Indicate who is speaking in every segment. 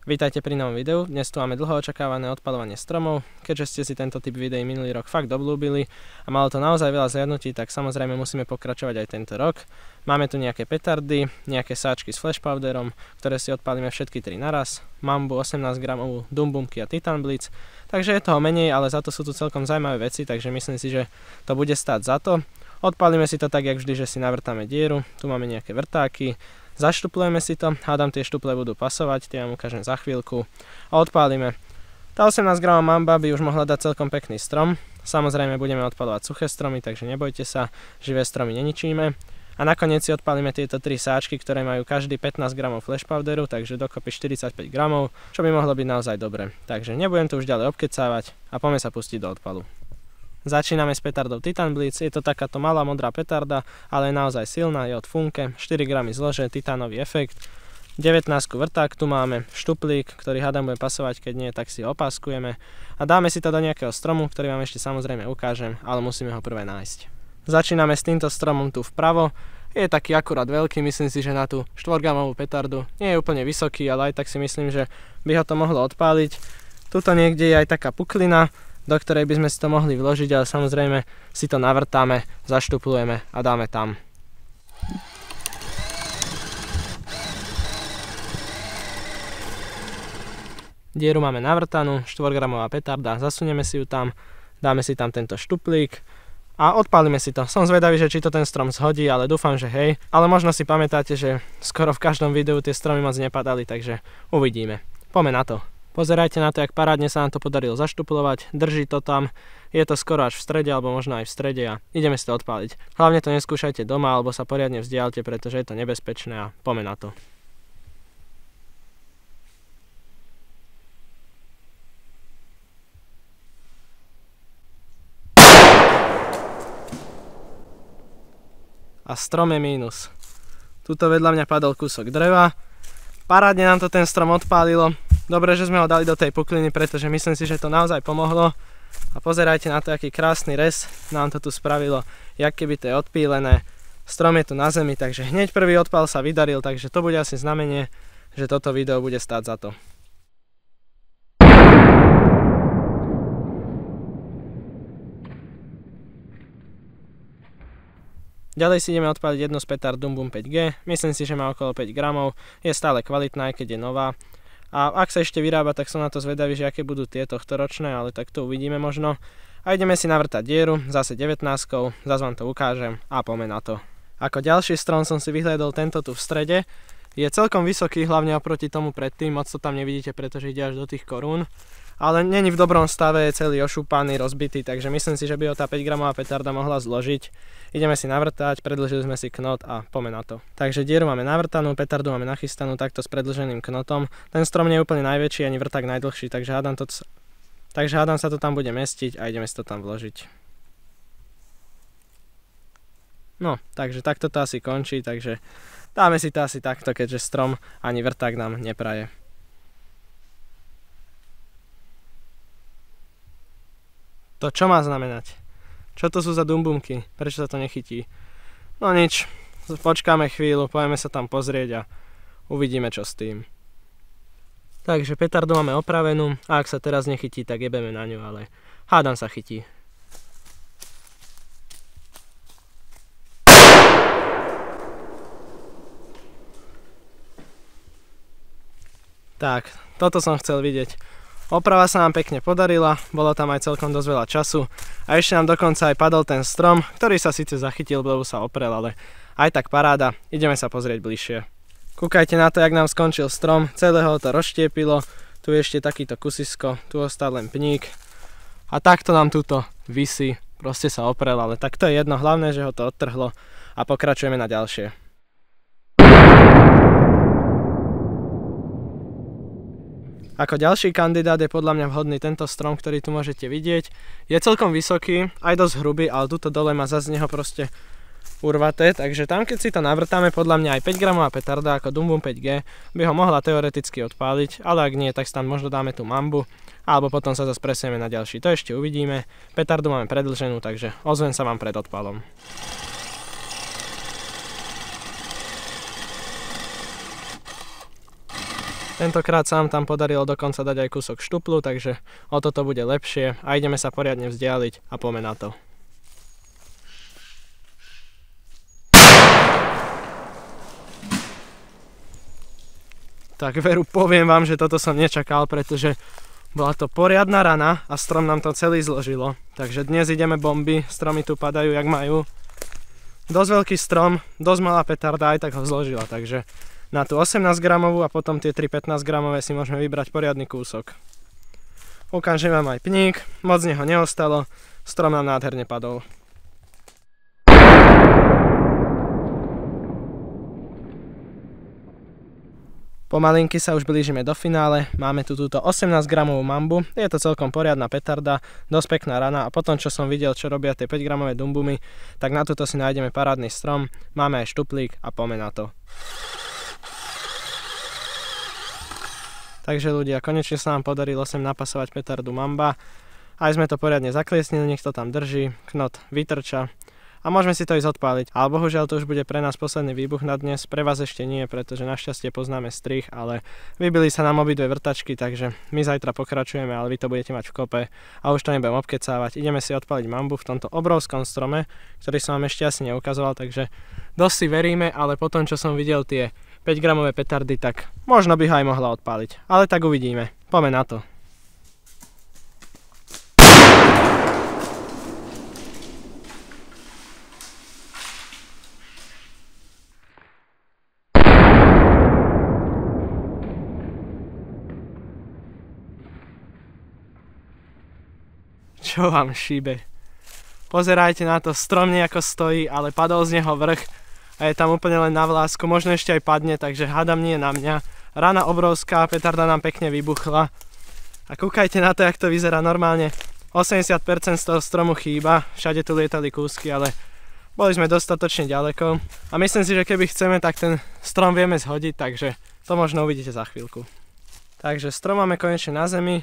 Speaker 1: Vítajte pri novom videu. Dnes tu máme dlho očakávané odpaľovanie stromov. Keďže ste si tento typ videí minulý rok fakt obľúbili a malo to naozaj veľa zhliadnutí, tak samozrejme musíme pokračovať aj tento rok. Máme tu nejaké petardy, nejaké sáčky s flash powderom, ktoré si odpálime všetky 3 naraz, mambu 18 gramovú, dumbumky a titan blitz. Takže je toho menej, ale za to sú tu celkom zaujímavé veci, takže myslím si, že to bude stáť za to. Odpálime si to tak, jak vždy, že si navrtáme dieru. Tu máme nejaké vrtáky. Zaštuplujeme si to, hádam tie štuple budú pasovať, tie vám ukážem za chvíľku a odpálime. Tá 18 g mamba by už mohla dať celkom pekný strom. Samozrejme budeme odpaľovať suché stromy, takže nebojte sa, živé stromy neničíme. A nakoniec si odpálime tieto 3 sáčky, ktoré majú každý 15 g flash powderu, takže dokopy 45 g, čo by mohlo byť naozaj dobre. Takže nebudem to už ďalej obkecávať a poďme sa pustiť do odpalu. Začíname s petardou Titan Blitz, je to takáto malá modrá petarda, ale je naozaj silná, je od Funke, 4 g zlože, titánový efekt, 19 vrták tu máme, štuplík, ktorý hádam bude pasovať, keď nie, tak si ho opáskujeme a dáme si to do nejakého stromu, ktorý vám ešte samozrejme ukážem, ale musíme ho prvé nájsť. Začíname s týmto stromom tu vpravo, je taký akurát veľký, myslím si, že na tú 4-gramovú petardu nie je úplne vysoký, ale aj tak si myslím, že by ho to mohlo odpáliť. Tuto niekde je aj taká puklina, do ktorej by sme si to mohli vložiť, ale samozrejme si to navrtáme, zaštuplujeme a dáme tam. Dieru máme navrtanú, 4-gramová petarda, zasunieme si ju tam, dáme si tam tento štuplík a odpálime si to. Som zvedavý, že či to ten strom zhodí, ale dúfam, že hej. Ale možno si pamätáte, že skoro v každom videu tie stromy moc nepadali, takže uvidíme. Poďme na to. Pozerajte na to, jak parádne sa nám to podarilo zaštuplovať, drží to tam, je to skoro až v strede, alebo možno aj v strede a ideme si to odpáliť. Hlavne to neskúšajte doma, alebo sa poriadne vzdialte, pretože je to nebezpečné a poďme na to. A strom je mínus. Tuto vedľa mňa padol kúsok dreva, parádne nám to ten strom odpálilo. Dobre, že sme ho dali do tej pukliny, pretože myslím si, že to naozaj pomohlo. A pozerajte na to, aký krásny rez nám to tu spravilo, jak keby to je odpílené. Strom je tu na zemi, takže hneď prvý odpál sa vydaril, takže to bude asi znamenie, že toto video bude stáť za to. Ďalej si ideme odpáliť jednu z petard Dumbum 5G, myslím si, že má okolo 5 gramov, je stále kvalitná, aj keď je nová. A ak sa ešte vyrába, tak som na to zvedavý, že aké budú tie tohtoročné, ale tak to uvidíme možno. A ideme si navrtať dieru, zase 19-kou, zase vám to ukážem a poďme na to. Ako ďalší strom som si vyhľadol tento tu v strede. Je celkom vysoký, hlavne oproti tomu predtým, moc to tam nevidíte, pretože ide až do tých korún. Ale není v dobrom stave, je celý ošúpaný, rozbitý, takže myslím si, že by ho tá 5-gramová petarda mohla zložiť. Ideme si navrtať, predĺžili sme si knot a poďme na to. Takže dieru máme navrtanú, petardu máme nachystanú takto s predĺženým knotom. Ten strom nie je úplne najväčší, ani vrták najdlhší, takže hádam sa to tam bude mestiť a ideme si to tam vložiť. No, takže takto to asi končí, takže dáme si to asi takto, keďže strom ani vrták nám nepraje. To čo má znamenať? Čo to sú za dumbumky? Prečo sa to nechytí? No nič, počkáme chvíľu, pojeme sa tam pozrieť a uvidíme čo s tým. Takže petardu máme opravenú a ak sa teraz nechytí, tak jebeme na ňu, ale hádam sa chytí. Tak, toto som chcel vidieť. Oprava sa nám pekne podarila, bolo tam aj celkom dosť veľa času a ešte nám dokonca aj padol ten strom, ktorý sa síce zachytil, lebo sa oprel, ale aj tak paráda, ideme sa pozrieť bližšie. Kúkajte na to, jak nám skončil strom, celého to rozštiepilo, tu je ešte takýto kusisko, tu ostal len pník a takto nám tuto visí, proste sa oprel, ale tak to je jedno, hlavné, že ho to odtrhlo a pokračujeme na ďalšie. Ako ďalší kandidát je podľa mňa vhodný tento strom, ktorý tu môžete vidieť. Je celkom vysoký, aj dosť hrubý, ale tuto dole má zase z neho proste urvaté, takže tam keď si to navrtáme, podľa mňa aj 5-gramová petarda ako Dumbum 5G by ho mohla teoreticky odpáliť, ale ak nie, tak tam možno dáme tú mambu, alebo potom sa zase presunieme na ďalší. To ešte uvidíme. Petardu máme predĺženú, takže ozvem sa vám pred odpalom. Tentokrát sa nám tam podarilo dokonca dať aj kúsok štuplu, takže o toto bude lepšie a ideme sa poriadne vzdialiť a poďme na to. Tak veru, poviem vám, že toto som nečakal, pretože bola to poriadna rana a strom nám to celý zložilo. Takže dnes ideme bomby, stromy tu padajú jak majú. Dosť veľký strom, dosť malá petarda, aj tak ho zložila, takže na tú 18 gramovú a potom tie 3 15 gramové si môžeme vybrať poriadny kúsok. Ukážem vám aj pník, moc z neho neostalo, strom nám nádherne padol. Pomalinky sa už blížime do finále, máme tu túto 18 gramovú mambu, je to celkom poriadna petarda, dosť pekná rana a potom čo som videl, čo robia tie 5 gramové dumbumy, tak na túto si nájdeme parádny strom, máme aj štuplík a poďme na to. Takže ľudia, konečne sa nám podarilo sem napasovať petardu mamba, aj sme to poriadne zakliesnili, nech to tam drží, knot vytrča. A môžeme si to ísť odpáliť, ale bohužiaľ to už bude pre nás posledný výbuch na dnes, pre vás ešte nie, pretože našťastie poznáme strih, ale vybili sa nám obidve vrtačky, takže my zajtra pokračujeme, ale vy to budete mať v kope a už to nebudem obkecávať. Ideme si odpáliť mambu v tomto obrovskom strome, ktorý som vám ešte asi neukazoval, takže dosť si veríme, ale potom čo som videl tie 5 gramové petardy, tak možno by ho aj mohla odpáliť, ale tak uvidíme. Poďme na to. Čo vám šíbe? Pozerajte na to, strom nejako stojí, ale padol z neho vrch a je tam úplne len na vlásku, možno ešte aj padne, takže hádam nie na mňa. Rana obrovská, petarda nám pekne vybuchla a kúkajte na to, jak to vyzerá normálne. 80% z toho stromu chýba, všade tu lietali kúsky, ale boli sme dostatočne ďaleko a myslím si, že keby chceme, tak ten strom vieme zhodiť, takže to možno uvidíte za chvíľku. Takže strom máme konečne na zemi.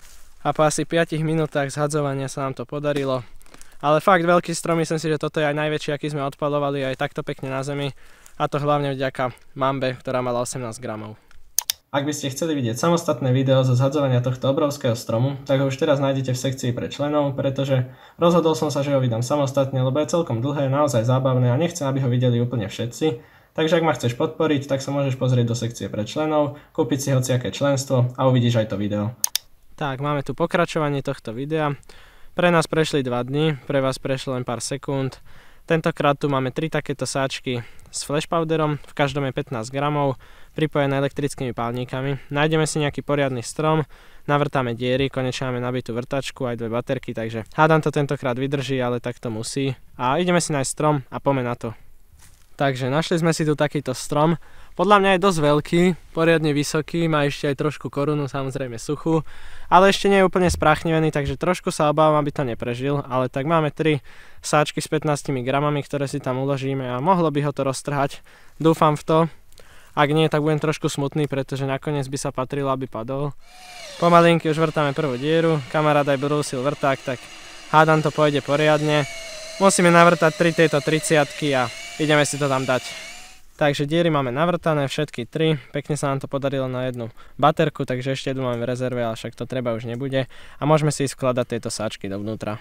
Speaker 1: A po asi 5 minútach zhadzovania sa nám to podarilo. Ale fakt veľký strom, myslím si, že toto je aj najväčší, aký sme odpalovali, aj takto pekne na zemi. A to hlavne vďaka mambe, ktorá mala 18 gramov. Ak by ste chceli vidieť samostatné video zo zhadzovania tohto obrovského stromu, tak ho už teraz nájdete v sekcii pre členov, pretože rozhodol som sa, že ho vydám samostatne, lebo je celkom dlhé, naozaj zábavné a nechcem, aby ho videli úplne všetci. Takže ak ma chceš podporiť, tak sa môžeš pozrieť do sekcie pre členov, kúpiť si hociaké členstvo a uvidíš aj to video. Tak, máme tu pokračovanie tohto videa. Pre nás prešli 2 dni, pre vás prešlo len pár sekúnd. Tentokrát tu máme 3 takéto sáčky s flash powderom, v každom je 15 gramov, pripojené elektrickými pálnikami. Nájdeme si nejaký poriadny strom, navrtáme diery, konečne máme nabitú vrtačku, aj 2 baterky, takže hádam to tentokrát vydrží, ale tak to musí. A ideme si nájsť strom a poďme na to. Takže našli sme si tu takýto strom. Podľa mňa je dosť veľký, poriadne vysoký, má ešte aj trošku korunu, samozrejme suchú, ale ešte nie je úplne spráchnivený, takže trošku sa obávam, aby to neprežil, ale tak máme 3 sáčky s 15 gramami, ktoré si tam uložíme a mohlo by ho to roztrhať. Dúfam v to, ak nie, tak budem trošku smutný, pretože nakoniec by sa patrilo, aby padol. Pomalinky už vrtáme prvú dieru, kamarát aj brúsil vrták, tak hádam to pôjde poriadne. Musíme navrtať 3 tieto 30-ky a ideme si to tam dať. Takže diery máme navrtané, všetky 3, pekne sa nám to podarilo na jednu baterku, takže ešte jednu máme v rezerve, ale však to treba už nebude. A môžeme si skladať tieto sáčky dovnútra.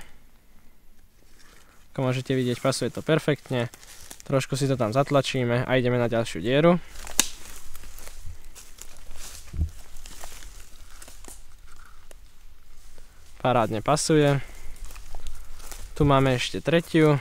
Speaker 1: Ako môžete vidieť, pasuje to perfektne. Trošku si to tam zatlačíme a ideme na ďalšiu dieru. Parádne pasuje. Tu máme ešte tretiu.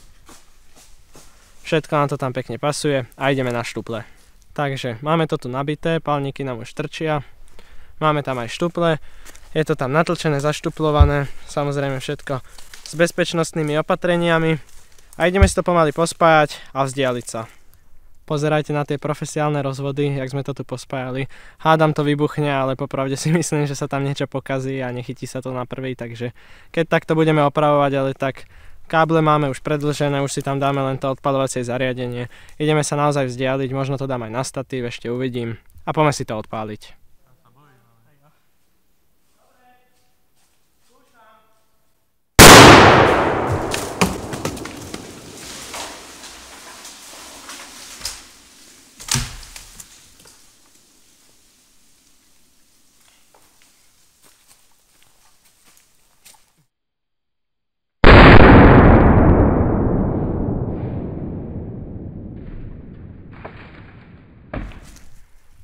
Speaker 1: Všetko nám to tam pekne pasuje a ideme na štuple. Takže máme to tu nabité, pálniky nám už trčia. Máme tam aj štuple. Je to tam natlčené, zaštuplované. Samozrejme všetko s bezpečnostnými opatreniami. A ideme si to pomaly pospájať a vzdialiť sa. Pozerajte na tie profesionálne rozvody, jak sme to tu pospájali. Hádam to vybuchne, ale popravde si myslím, že sa tam niečo pokazí a nechytí sa to na prvý. Takže keď takto budeme opravovať, ale tak káble máme už predĺžené, už si tam dáme len to odpaľovacie zariadenie. Ideme sa naozaj vzdialiť, možno to dám aj na statív, ešte uvidím. A poďme si to odpáliť.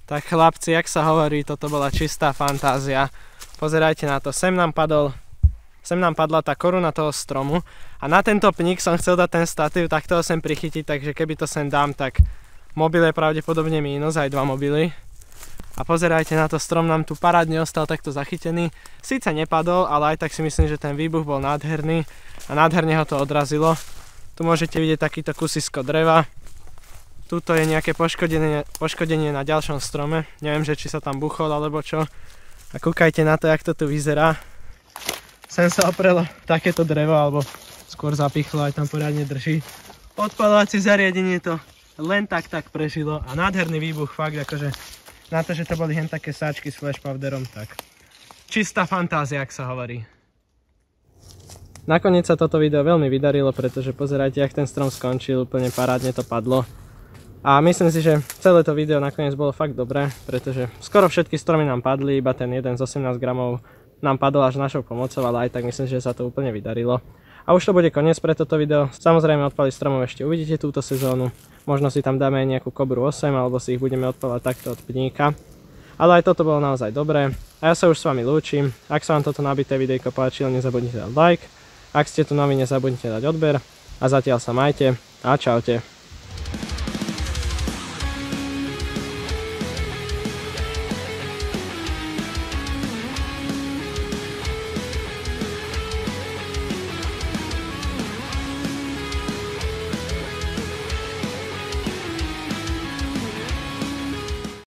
Speaker 1: Tak chlapci, jak sa hovorí, toto bola čistá fantázia. Pozerajte na to, sem nám padla tá koruna toho stromu a na tento pník som chcel dať ten statív, tak toho sem prichytiť, takže keby to sem dám, tak mobil je pravdepodobne mínus, aj 2 mobily. A pozerajte na to, strom nám tu parádne ostal takto zachytený. Síce nepadol, ale aj tak si myslím, že ten výbuch bol nádherný a nádherne ho to odrazilo. Tu môžete vidieť takýto kusisko dreva. Tuto je nejaké poškodenie na ďalšom strome. Neviem, že či sa tam buchol alebo čo. A kúkajte na to, jak to tu vyzerá. Sem sa oprelo takéto drevo, alebo skôr zapichlo, aj tam poriadne drží. Odpaľovacie zariadenie to len tak prežilo a nádherný výbuch, fakt akože na to, že to boli hen také sáčky s flash powderom, tak čistá fantázia, ak sa hovorí. Nakoniec sa toto video veľmi vydarilo, pretože pozerajte, jak ten strom skončil, úplne parádne to padlo. A myslím si, že celé to video nakoniec bolo fakt dobré, pretože skoro všetky stromy nám padli, iba ten jeden z 18 gramov nám padol až našou pomocou, ale aj tak myslím, že sa to úplne vydarilo. A už to bude koniec pre toto video. Samozrejme odpaliť stromov ešte uvidíte túto sezónu. Možno si tam dáme aj nejakú Kobru 8, alebo si ich budeme odpaľať takto od pníka. Ale aj toto bolo naozaj dobré. A ja sa už s vami lúčim. Ak sa vám toto nabité videjko páčilo, nezabudnite dať like. Ak ste tu noví, nezabudnite dať odber. A zatiaľ sa majte a čaute.